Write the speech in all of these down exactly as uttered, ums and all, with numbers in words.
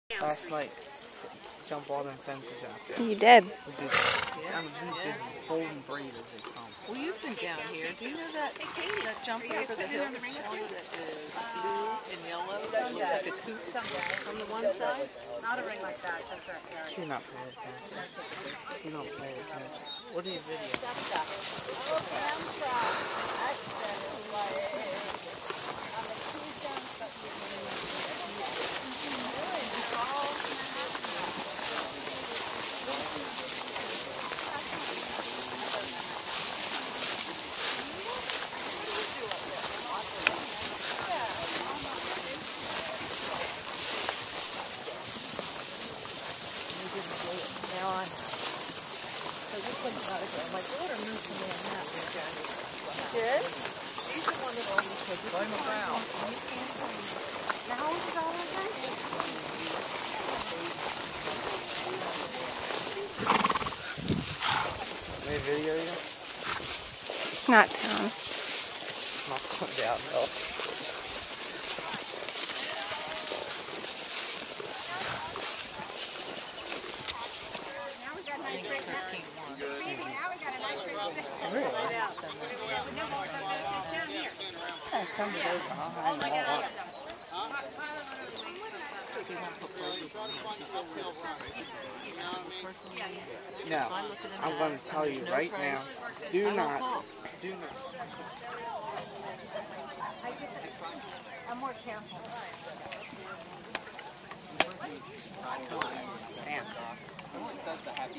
Last night, jump all them fences out there. You did. Just, yeah, I'm just holding breathe as they come. Well, you've been down here. Do you know that that jump over the hill that is blue and yellow? That looks like a coop on the one side? Not a ring like that. That's right, Eric. You're not paying attention. You don't pay attention. What are you videoing? Now I know. So this one's got to go. My daughter moved to Manhattan in January. Did? She's the one that always said, "Blame the ground." Now how old is all again? May I video you? Not town. Not going down though. Really? Yeah, some of those are behind No, I'm going to tell you right now, do not, do not. I'm more careful. Pants off. Does the happy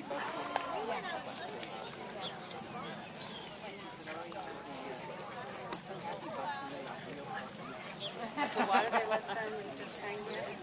So why do they let them just hang here?